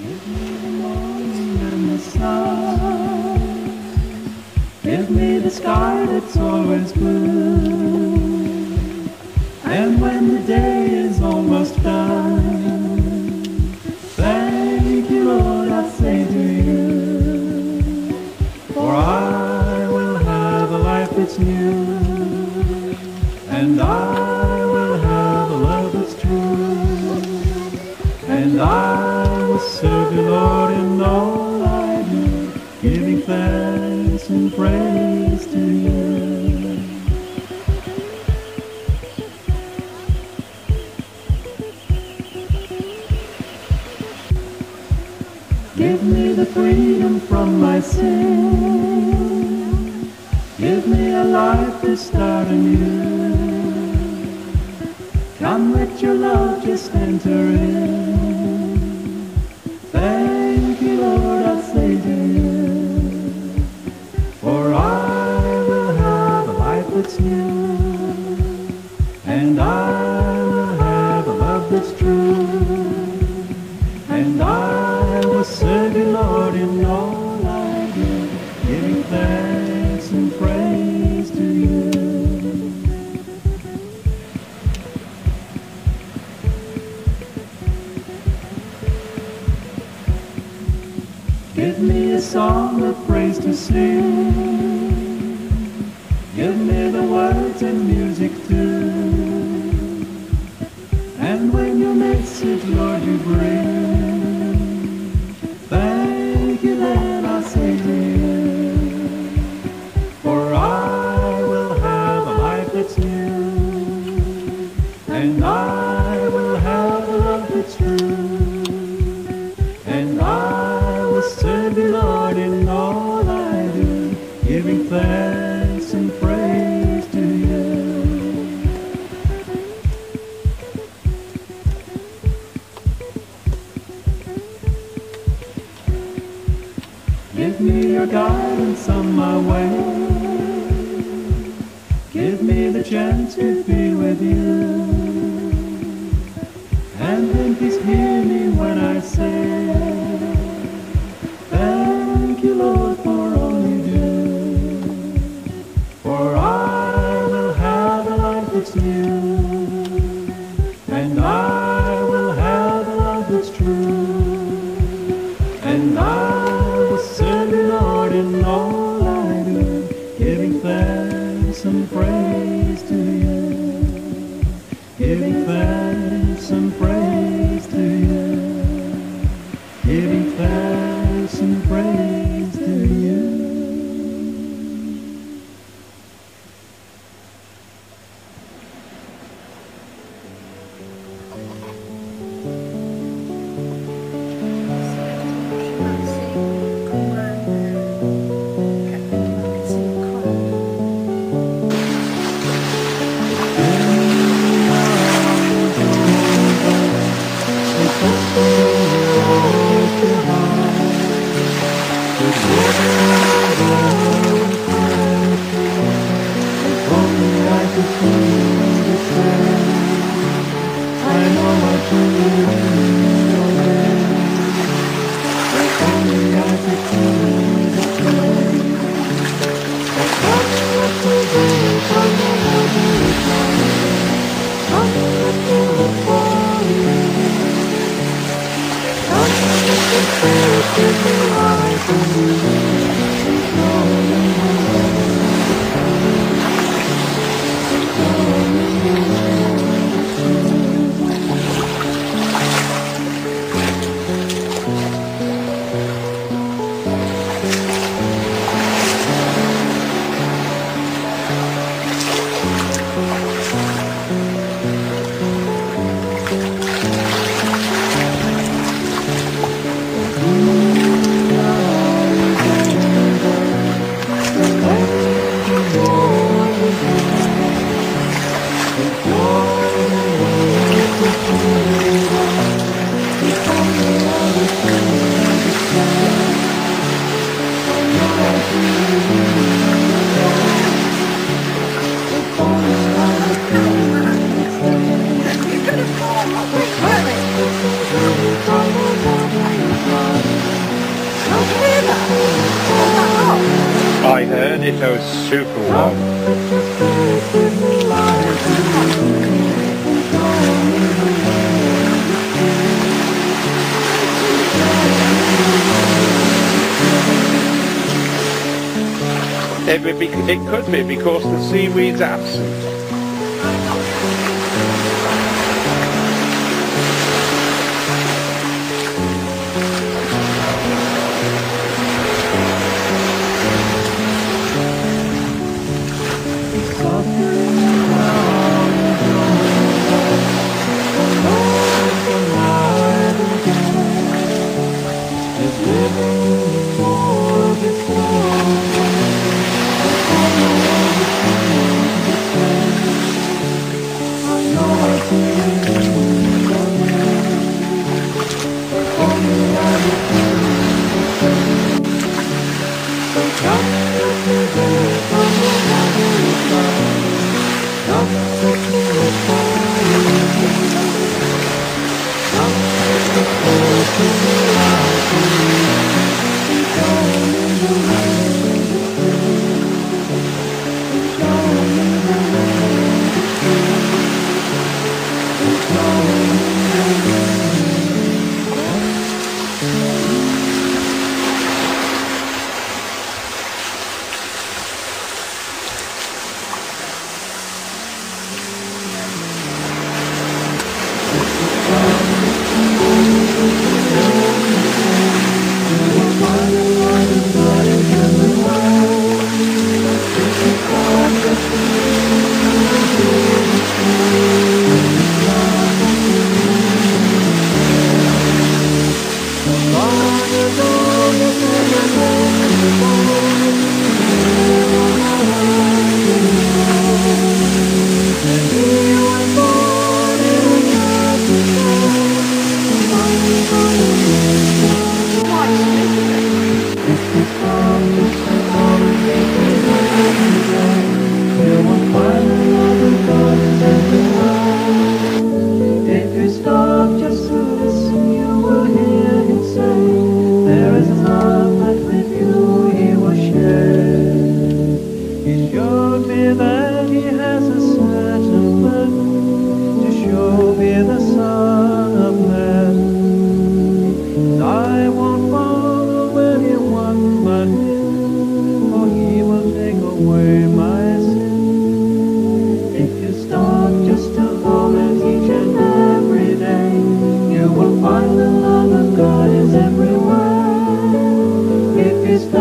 Give me the morning and the sun. Give me the sky that's always blue. And when the day is almost done, thank you, Lord, I say to you. For I will have a life that's new, and I will have a love that's true, and I will serve you, Lord, in all I do, giving thanks and praise to you. Give me the freedom from my sin. Give me a life to start anew. Come, let your love just enter in. Thank you, Lord, I say to you. For I will have a life that's new, and I will have a love that's true, and I will serve you, Lord, in all I do, giving thanks and praise to you. Give me a song of praise to sing. Give me the words and music too. And when your message, Lord, you bring, thank you, then I say to you. For I will have a life that's new, and I will have a love that's true, and I will serve you, Lord, in all I do, giving thanks and praise to you. Give me your guidance on my way. Give me the chance to be with you. And then please hear me when I say, thank you, Lord, for all you do. For I will have a life that's new, and I will have a love that's true, and I will serve you, Lord, in all I do, giving thanks and praise to you, giving thanks and praise to you, giving thanks and praise to you. so super warm. It could be because the seaweed's absent. Find the love of God is everywhere. If you start